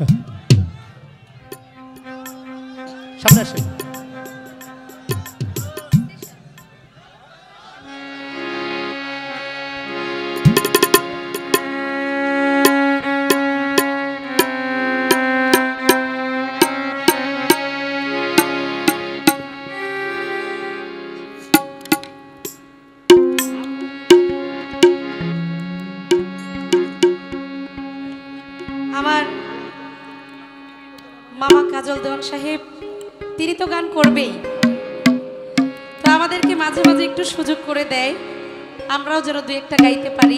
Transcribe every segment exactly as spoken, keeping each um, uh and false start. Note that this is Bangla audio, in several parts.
সামনে আসেন। আমার মামা কাজল দেওয়ান সাহেব তিনি তো গান করবেই, তো আমাদেরকে মাঝে মাঝে একটু সুযোগ করে দেয়, আমরাও যেন দুই একটা গাইতে পারি।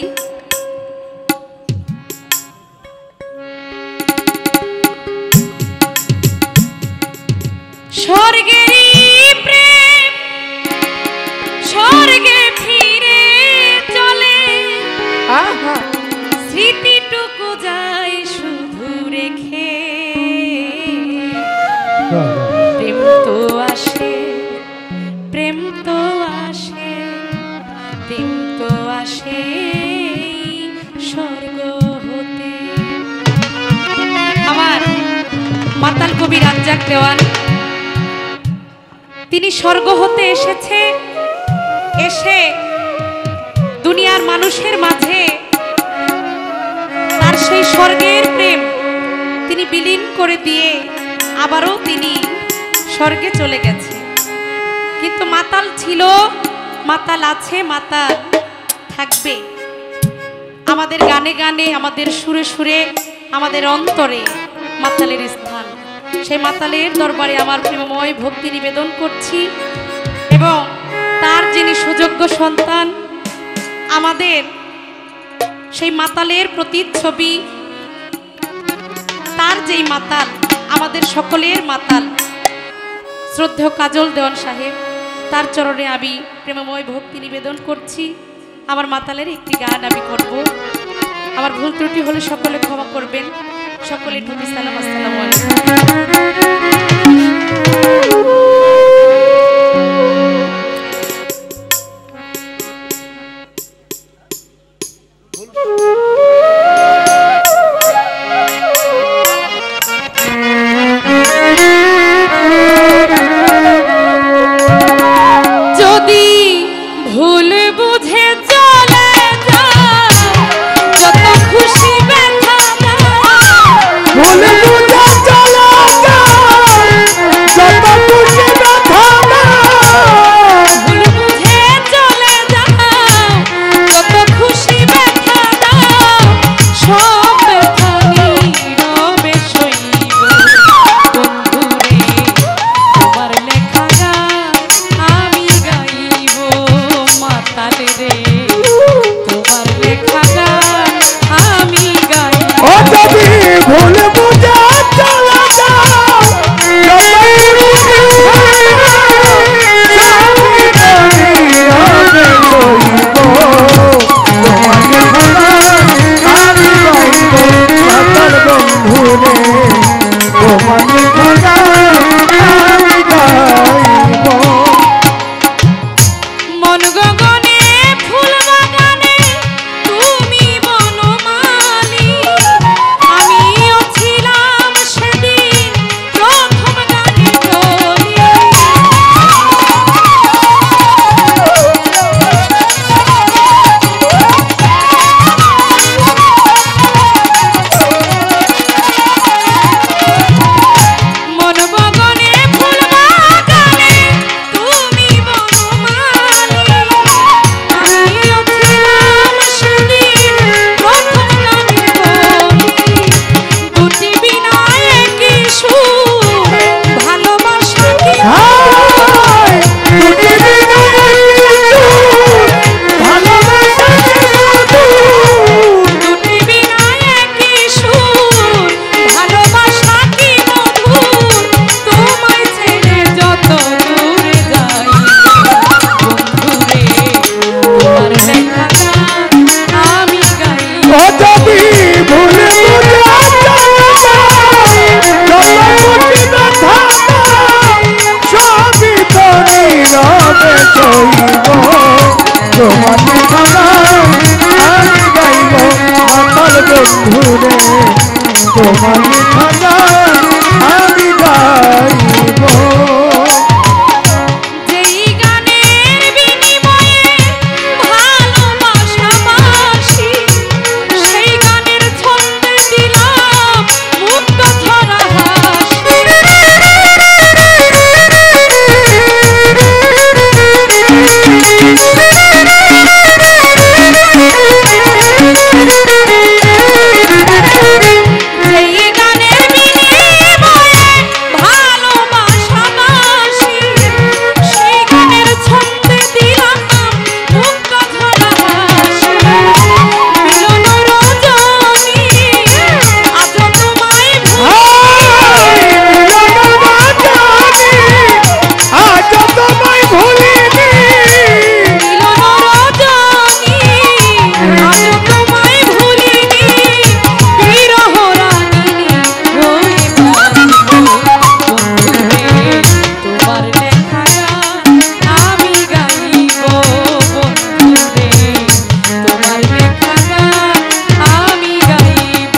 স্বর্গেরই প্রেম স্বর্গে ফিরে চলে, স্মৃতিটুকু যায় শুধু রেখে, প্রেম তো আসে প্রেম তো আসে প্রেম তো আসে স্বর্গ হতে। আমার মাতাল কবি রাজ্জাক দেওয়ান তিনি স্বর্গ হতে এসেছে, এসে দুনিয়ার মানুষের মাঝে তার সেই স্বর্গের প্রেম তিনি বিলীন করে দিয়ে আবারও তিনি স্বর্গে চলে গেছে। কিন্তু মাতাল ছিল, মাতাল আছে, মাতাল থাকবে। আমাদের গানে গানে, আমাদের সুরে সুরে, আমাদের অন্তরে মাতালের স্থান। সেই মাতালের দরবারে আমার প্রেমময় ভক্তি নিবেদন করছি, এবং তার যিনি সুযোগ্য সন্তান, আমাদের সেই মাতালের প্রতিচ্ছবি, তার যেই মাতাল, আমাদের সকলের মাতাল শ্রদ্ধেয় কাজল দেওয়ান সাহেব, তার চরণে আমি প্রেমময় ভক্তি নিবেদন করছি। আমার মাতালের একটি গান আমি করব। আমার ভুল ত্রুটি হলে সকলে ক্ষমা করবেন। সকলের প্রতি সালাম, আসসালামু আলাইকুম। যদি ভুল বুঝে চলে যাও, যত খুশি ব্যথা ভুল বুঝে চলে লেখা গান আমি গাইব। যেই গানের বিনিময়ে ভালোবাসাবাসি, সেই গানের ছন্দে দিলাম মুক্ত ঝরা হাসি। যেই গানের বিনিময়ে ভালোবাসাবাসি, সেই গানের ছন্দে দিলাম মুক্ত ঝরা হাসি। মিলন রজনী আজ তোমায় আজ তোমায় ভুলিনি, মিলন রজনী আজ তোমায় ভুলিনি, বিরহ রাগিনী হয়ে বাঁচব। বন্ধুরে তোমার লেখা গান আমি গাইব, বন্ধুরে তোমার লেখা গান আমি গাইব।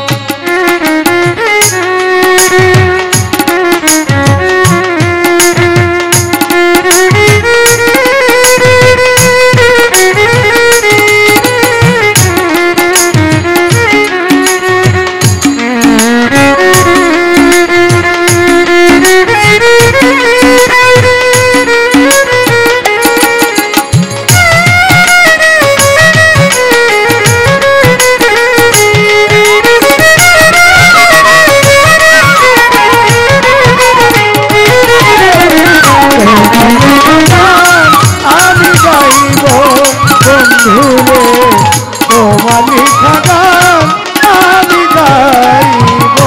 আমি গাইব বন্ধুরে তোমার লেখা গান আমি গাইব।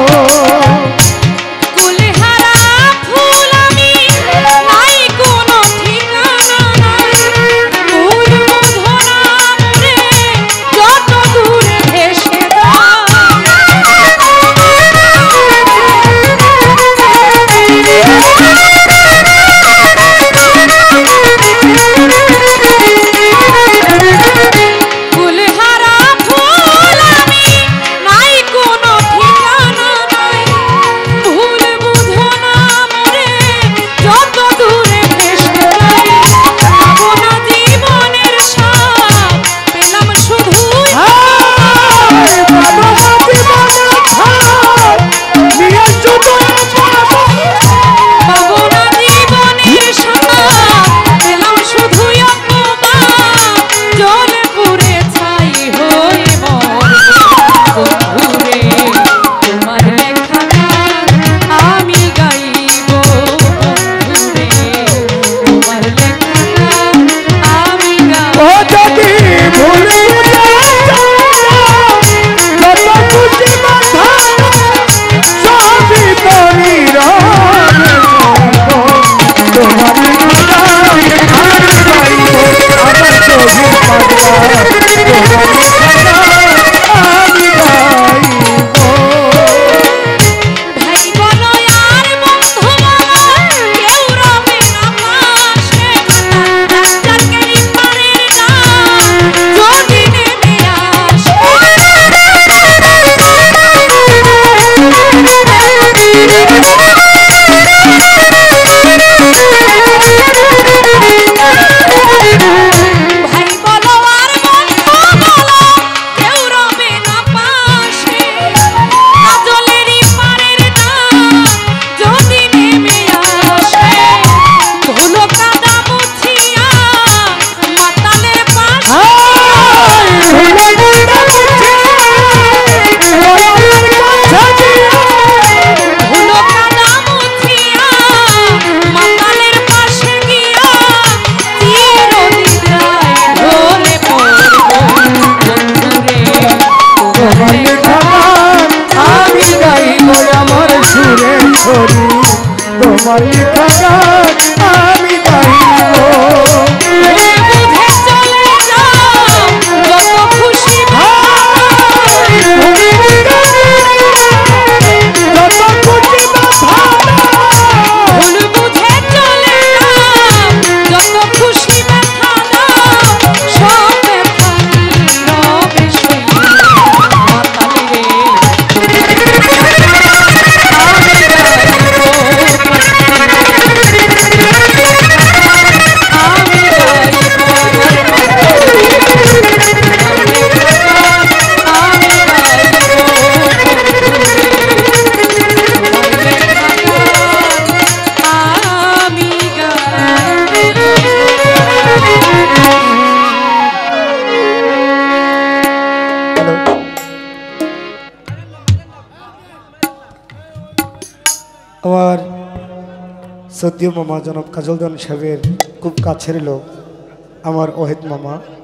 কুলহারা ফুল আমি নাই কোনো ঠিকানা নাই, ফুল মধুরা মোরে যত দূরে ভেসে কুলহারা ফুল আমি নাই কোনো ঠিকানা নাই, ভুল বুঝো না মোরে যত দূরে ভেসে যাই। পাবো না জীবনের স্বাদ, পেলাম শুধুই পাবো না জীবনের স্বাদ, পেলাম শুধুই অপমান, জ্বলে পুড়ে ছাই হয়ে মরব। বন্ধুরে তোমার লেখা গান আমি গাইব, বন্ধুরে তোমার লেখা গান আমি গাইব। ও যদি ভুল বুঝে যাও, যত খুশি মাথা সবই তোরই রবে গো। তোমার লেখা গান আমি গাইব, আমার চোখের পাতা তোমার লেখা গান আমি গাইব। ভাই বলো আর বন্ধু বলো, কেউ রবে না পাশে, রাস্তার পারের গান যদি নেমে আসে। ভাই বলো আর বন্ধু বলো, কেউ রবে না পাশে, কাজলেরই পারের গান যদি নেমে আসে। ধুলো কাদা মুছিয়া মাতালের পাশে, ধুলো কাদা মুছিয়া মাতালের পাশে গিয়া চিরনিদ্রায় ঢলে পড়ব। বন্ধুরে তোমার লেখা গান আমি গাইব, আমার সুরে ছড়ি তোমার লেখা গান আমি গাইব। বুঝে চলে যাও যত খুশি যত খুশি মাথা ভুল বুঝে চলে যাও যত খুশি ব্যথা দাও, সব ব্যথা নীরবে সইবে। মাতালে রে আমার সদ্য মামা জনাব কাজলদান সাহেবের খুব কাছের লোক আমার ওহেদ মামা।